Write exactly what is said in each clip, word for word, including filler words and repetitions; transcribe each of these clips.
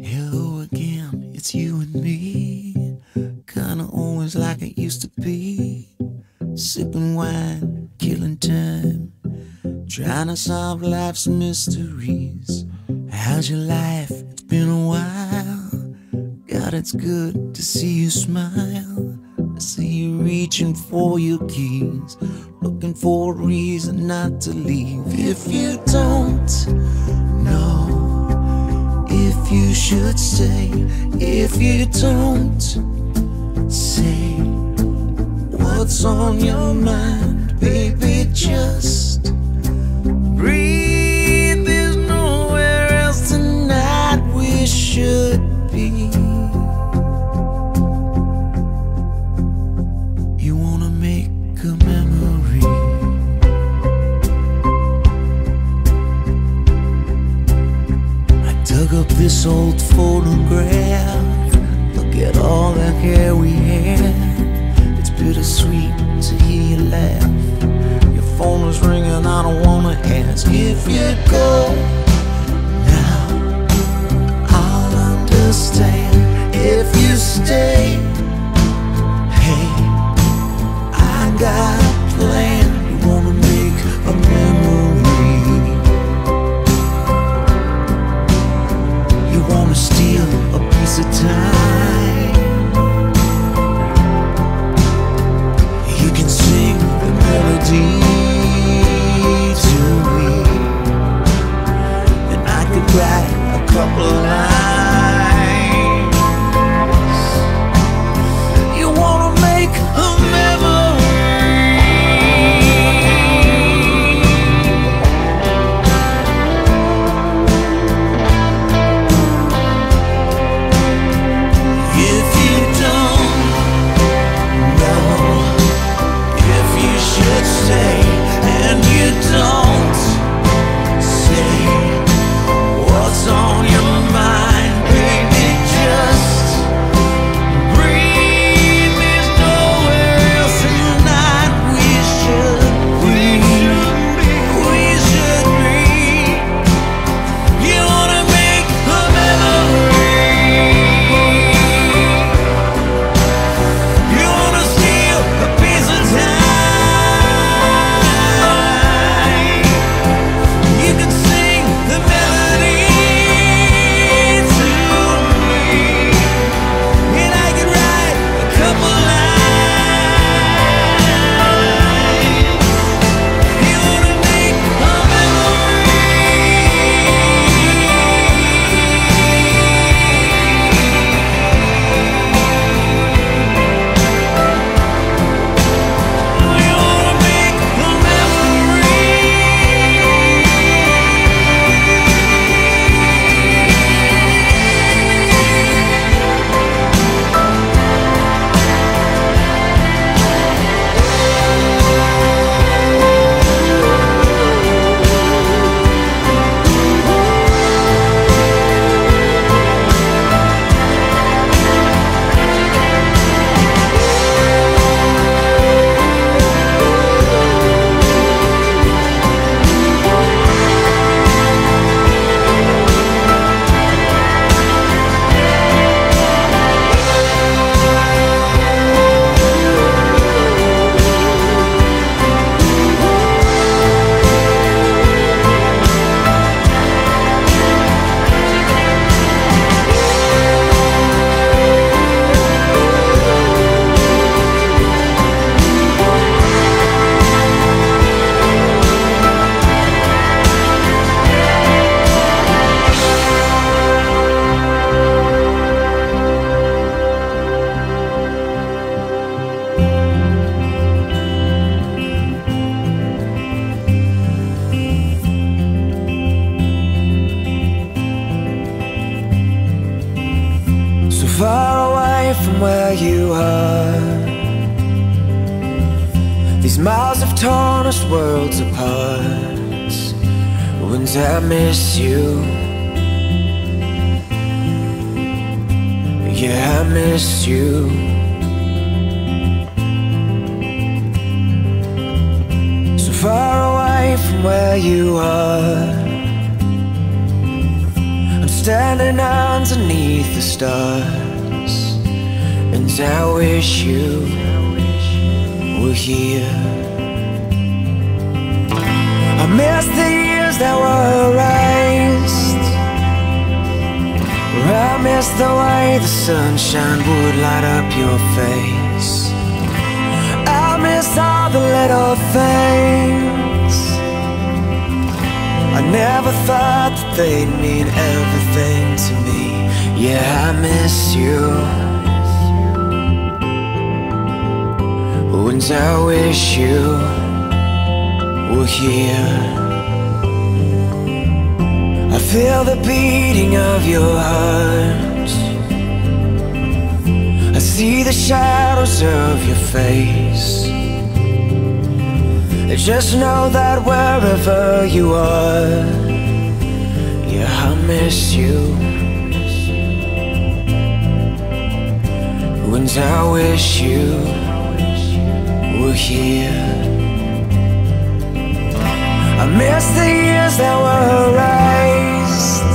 Hello again, it's you and me. Kinda always like it used to be. Sipping wine, killing time, trying to solve life's mysteries. How's your life? It's been a while. God, it's good to see you smile. I see you reaching for your keys, looking for a reason not to leave. If you don't know if you should stay, if you don't say what's on your mind, baby, just breathe. There's nowhere else tonight we should be. You wanna make a memory. I dug up this old photograph. Look at all the hair we had. It's bittersweet to hear you laugh. Your phone is ringing, I don't wanna ask. If you go now, I'll understand. If you stay, hey, I got a plan. You wanna make a memory. You wanna steal a piece of time. You can sing the melody to me, and I could write a couple lines. You wanna make a memory. If you don't know if you should stay, and you don't say what's on your mind, baby, just breathe. There's nowhere else tonight we should be. We should be. You wanna make a memory. You wanna steal a piece of time. You can sing the melody to me, and I can write a couple lines. You wanna make a memory. You wanna make a memory. So far away from where you are, these miles have torn us worlds apart. Wouldn't I miss you? Yeah, I miss you. So far away from where you are, standing underneath the stars, and I wish you were here. I miss the years that were erased. I miss the way the sunshine would light up your face. I miss all the little things I never thought that they'd mean everything to me. Yeah, I miss you, and I wish you were here. I feel the beating of your heart. I see the shadows of your face. Just know that wherever you are, yeah, I miss you, and I wish you were here. I miss the years that were erased.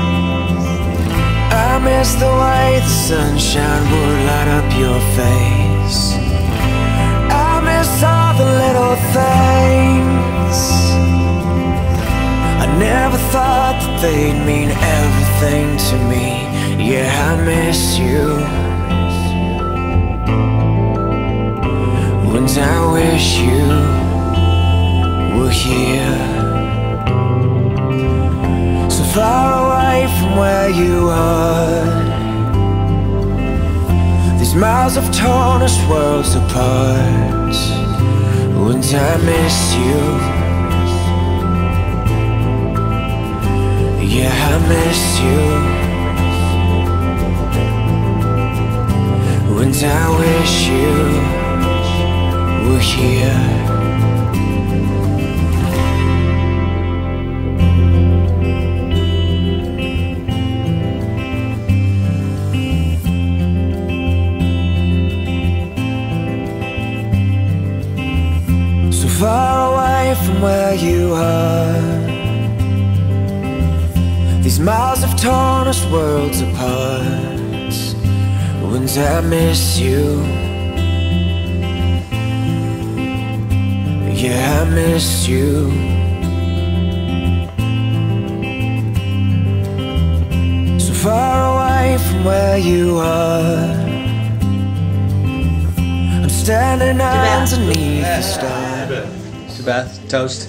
I miss the way the sunshine would light up your face. I miss all the little things I never thought that they'd mean everything to me. Yeah, I miss you, and I wish you were here. So far away from where you are, these miles have torn us worlds apart. And I miss you, yeah, I miss you, and I wish you were here. Far away from where you are, these miles have torn us worlds apart. And I miss you, yeah, I miss you, so far away from where you are. I'm standing underneath the stars. To Beth, toast.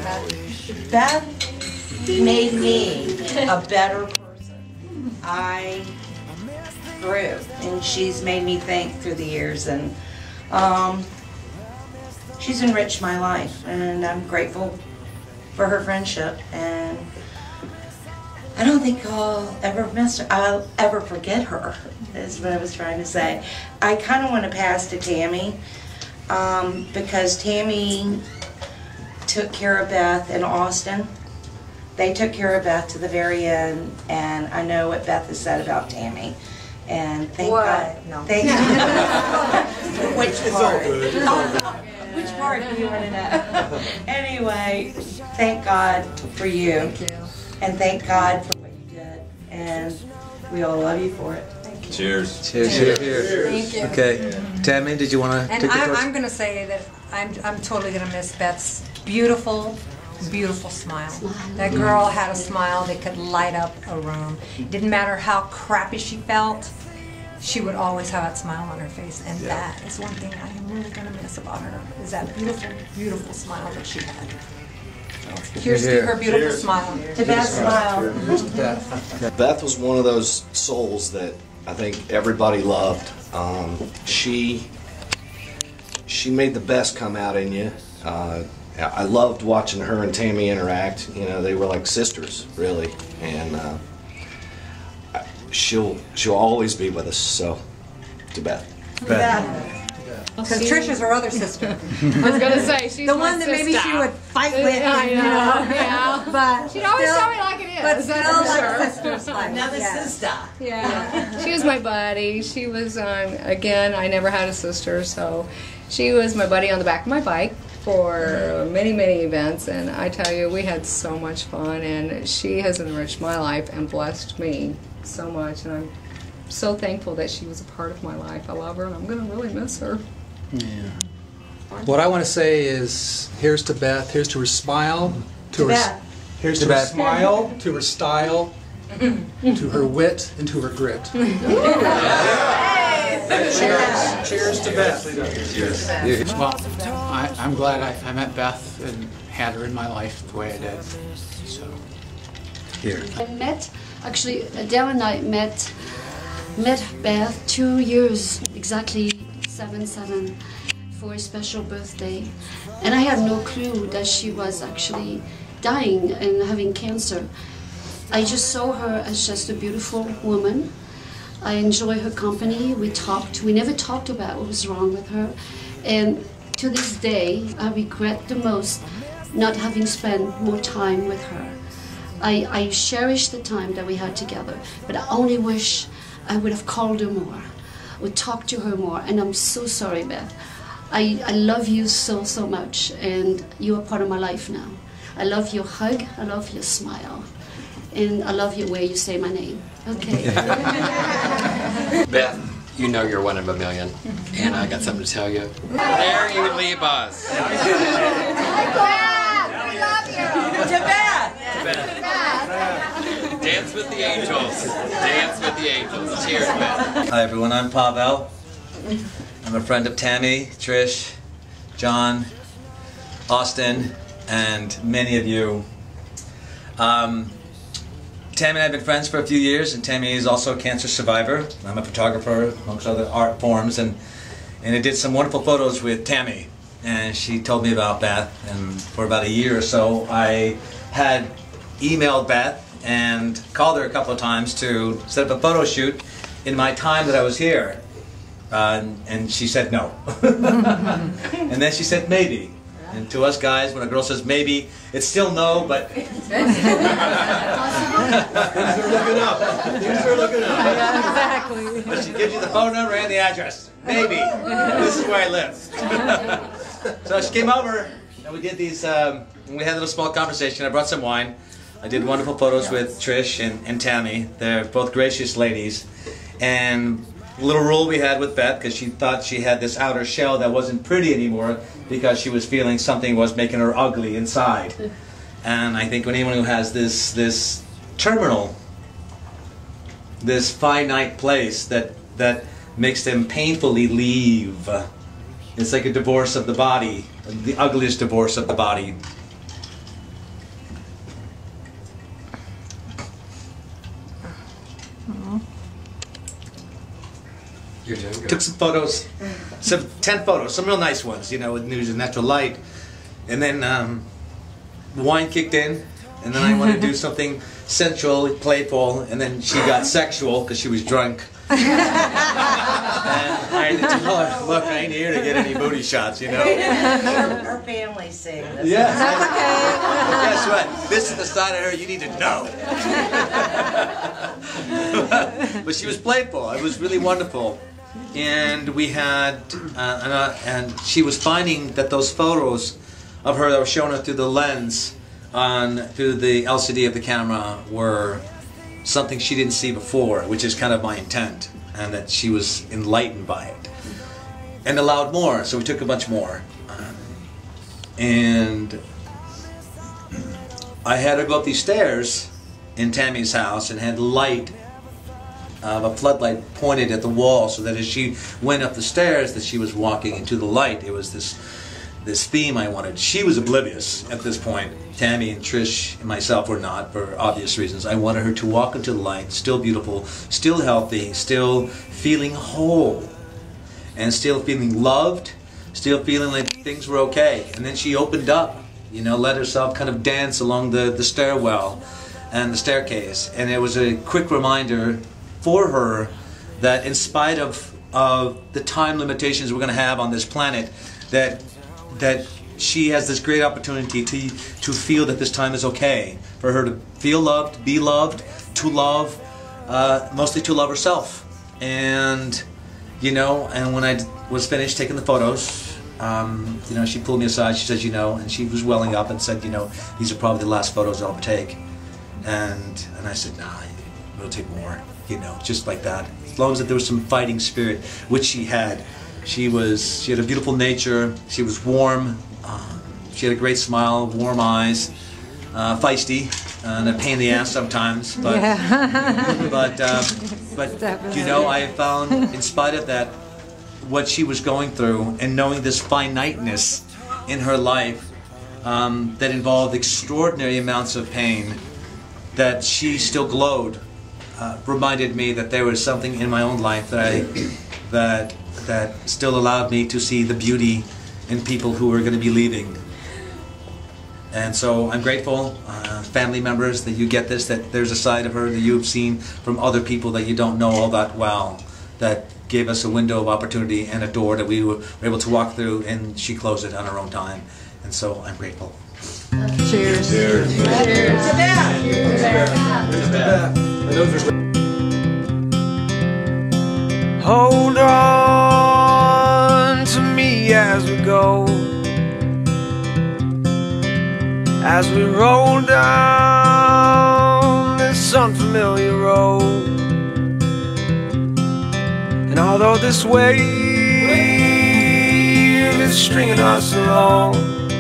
Beth made me a better person. I grew, and she's made me think through the years, and um, she's enriched my life, and I'm grateful for her friendship, and I don't think I'll ever miss her. I'll ever forget her, is what I was trying to say. I kind of want to pass to Tammy, um, because Tammy took care of Beth in Austin. They took care of Beth to the very end, and I know what Beth has said about Tammy. And thank what? God. No. Thank Which part? Which part do you want to know? Anyway, thank God for you. Thank you. And thank God for what you did. And we all love you for it. Thank you. Cheers. Cheers. Cheers. Cheers. Thank you. Okay. Tammy, did you want to And take the I'm, toast? I'm going to say that I'm, I'm totally going to miss Beth's beautiful, beautiful smile. That girl had a smile that could light up a room. Didn't matter how crappy she felt, she would always have that smile on her face. And Yeah. that is one thing I am really going to miss about her, is that beautiful, beautiful smile that she had. So, here's to her beautiful Cheers. smile. To Beth's smile. Beth. Beth was one of those souls that I think everybody loved. Um, she she made the best come out in you. Uh, I loved watching her and Tammy interact. You know, they were like sisters, really. And uh, she'll she'll always be with us. So, to Beth. Beth. Because Trisha's her other sister. I was gonna say she's The my one that maybe sister. she would fight with. I you know, know. yeah. But She'd always still- tell me like it is. But still that's for like sure. sisters. Like, Another yeah. sister. Yeah, she was my buddy. She was, um, again, I never had a sister, so she was my buddy on the back of my bike. for many, many events, and I tell you, we had so much fun, and she has enriched my life and blessed me so much, and I'm so thankful that she was a part of my life. I love her, and I'm going to really miss her. Yeah. What I want to say is, here's to Beth, here's to her smile, to, To her, Beth. here's To to, her Beth. smile, to her style, to her wit, and to her grit. Cheers. Cheers to Beth. Cheers. Well, I, I'm glad I, I met Beth and had her in my life the way I did. So. Here. I met, actually, Adele and I met, met Beth two years, exactly seven seven, for a special birthday. And I had no clue that she was actually dying and having cancer. I just saw her as just a beautiful woman. I enjoy her company. We talked. We never talked about what was wrong with her. And to this day, I regret the most not having spent more time with her. I, I cherish the time that we had together, but I only wish I would have called her more, would talk to her more. And I'm so sorry, Beth. I, I love you so, so much, and you are part of my life now. I love your hug. I love your smile. And I love your way you say my name. Okay. Beth, you know you're one of a million, and I got something to tell you. There you leave us. To Beth. Dance with the angels. Dance with the angels. Cheers, Beth. Hi everyone, I'm Pavel. I'm a friend of Tammy, Trish, John, Austin, and many of you. Um, Tammy and I have been friends for a few years, and Tammy is also a cancer survivor. I'm a photographer, amongst other art forms, and, and I did some wonderful photos with Tammy. And she told me about Beth, and for about a year or so I had emailed Beth and called her a couple of times to set up a photo shoot in my time that I was here. Uh, and, and she said no. And then she said maybe. And to us guys, when a girl says maybe, it's still no, but... Things are looking up. Things are looking up. Exactly. But she gives you the phone number and the address. Maybe. This is where I live. So she came over, and we did these, um, we had a little small conversation. I brought some wine. I did wonderful photos with Trish and, and Tammy. They're both gracious ladies. And a little rule we had with Beth, because she thought she had this outer shell that wasn't pretty anymore, because she was feeling something was making her ugly inside. And I think when anyone who has this this terminal, this finite place that that makes them painfully leave, it's like a divorce of the body, the ugliest divorce of the body. You're doing good. Took some photos, some ten photos, some real nice ones, you know, with news and natural light. And then um, wine kicked in, and then I wanted to do something sensual, playful, and then she got sexual because she was drunk. And I had to tell her, look, I ain't here to get any booty shots, you know. Her, her family sing this. Yes. But guess what? This is the side of her you need to know. But she was playful. It was really wonderful. And we had, uh, and, uh, and she was finding that those photos of her that were showing her through the lens, on through the L C D of the camera, were something she didn't see before, which is kind of my intent, and that she was enlightened by it, and allowed more. So we took a bunch more, um, and I had her go up these stairs in Tammy's house, and had light. Uh, a floodlight pointed at the wall, so that as she went up the stairs, that she was walking into the light. It was this this theme I wanted. She was oblivious at this point. Tammy and Trish and myself were not, for obvious reasons. I wanted her to walk into the light, still beautiful, still healthy, still feeling whole, and still feeling loved, still feeling like things were okay. And then she opened up, you know, let herself kind of dance along the, the stairwell and the staircase. And it was a quick reminder for her that in spite of, of the time limitations we're going to have on this planet, that that she has this great opportunity to to feel that this time is okay, for her to feel loved, be loved, to love, uh, mostly to love herself. And you know, and when I was finished taking the photos, um, you know, she pulled me aside. She says, you know, and she was welling up and said, you know, these are probably the last photos I'll ever take. And and I said, nah, we'll take more. You know, just like that. As long as there was some fighting spirit, which she had. She was. She had a beautiful nature. She was warm. Uh, she had a great smile, warm eyes, uh, feisty, and a pain in the ass sometimes. But Yeah. but uh, but Definitely. you know, I found, in spite of that, what she was going through, and knowing this finiteness in her life um, that involved extraordinary amounts of pain, that she still glowed. Uh, reminded me that there was something in my own life that I, that that still allowed me to see the beauty in people who were going to be leaving. And so I'm grateful, uh, family members, that you get this, that there's a side of her that you've seen from other people that you don't know all that well, that gave us a window of opportunity and a door that we were able to walk through, and she closed it on her own time. And so I'm grateful. Cheers. Cheers. Cheers. To Beth. Hold on to me as we go, as we roll down this unfamiliar road. And although this wave is stringing us along,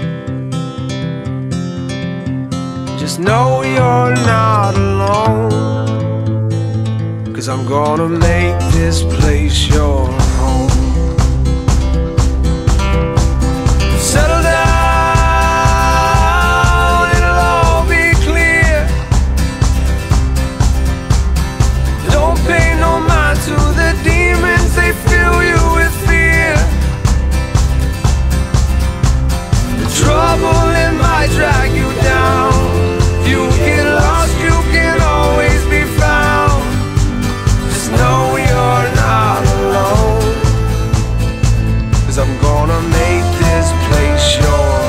just know you're not alone, 'cause I'm gonna make this place your home. Settle down, it'll all be clear. Don't pay no mind to the demons, they fill you with fear. The trouble, it might drag you down. If you get lost, you can always be found. Just know you're not alone, 'cause I'm gonna make this place your home.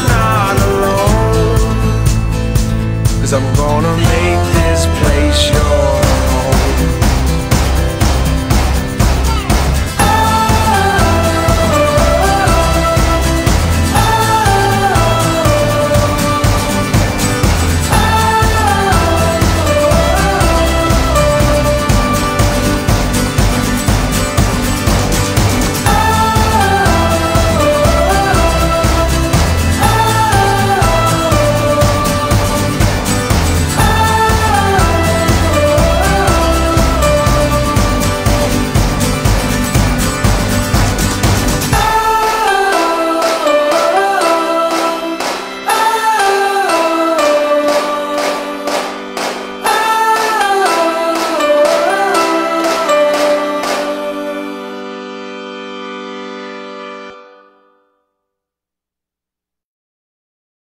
I'm gonna make this place yours.